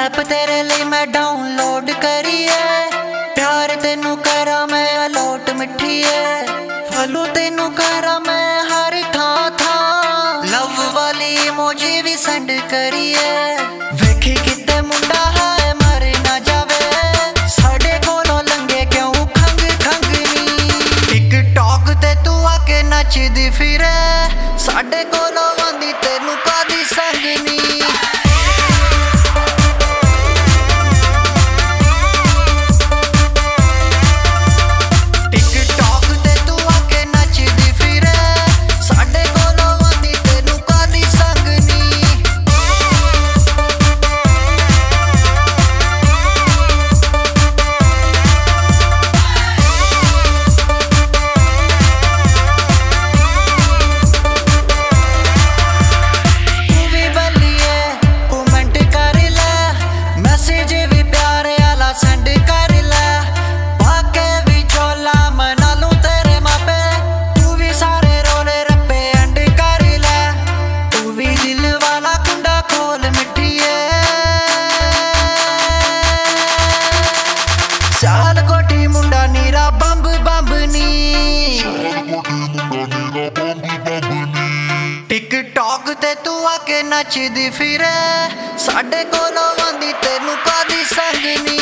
App तेरे लिए मैं डाउनलोड करी है, प्यार तेनू करा मैं अलोट मिठी है, फॉलो तेनू करा मैं हर था लव वाली इमोजी भी सेंड करी है। वेखी किते मुंडा है मर ना जावे, साडे कोलों लंघे क्यों खंग नी। टिकटॉक ते तू आके नचदी फिरे, साडे कोलों आंदी तेनू कादी संग नी। चाल कोठी मुंडा नीरा बंब नी, टिकटॉक ते तू आके नचदी फिरे, साडे कोलों आंदी तेनू कादी संग नी।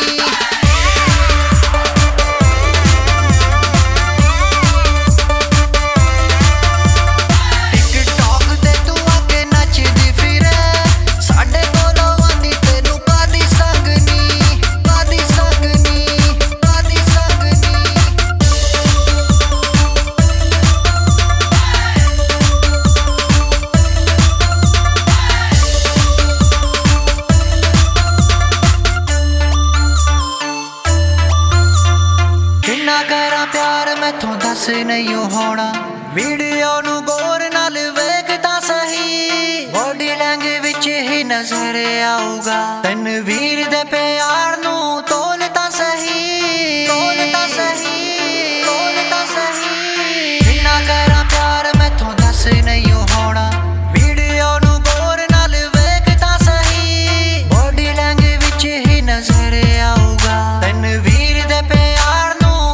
प्यार मैथों दस नहीं होना, वीडियो नू गौर नाल वेखता सही, बॉडी लैंग्वेज ही नजर आऊगा, तनवीर दे प्यार नू तोलता सही, तोलता सही, तोलता सही। किन्ना करा प्यार मैथों दस नहीं होना, वीडियो नू गौर नाल वेखता सही, बॉडी लैंग्वेज ही नजर आऊगा, तनवीर दे प्यार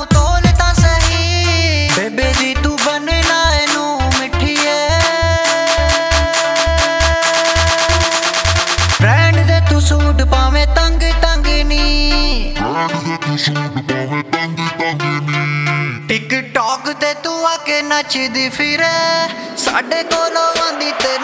बेबी तू बनना नू मिठी है, ब्रांड दे तू सूट पावे तंग नी, टिकटॉक ते तू आके नचदी फिरे, साडे कोलों आंदी ते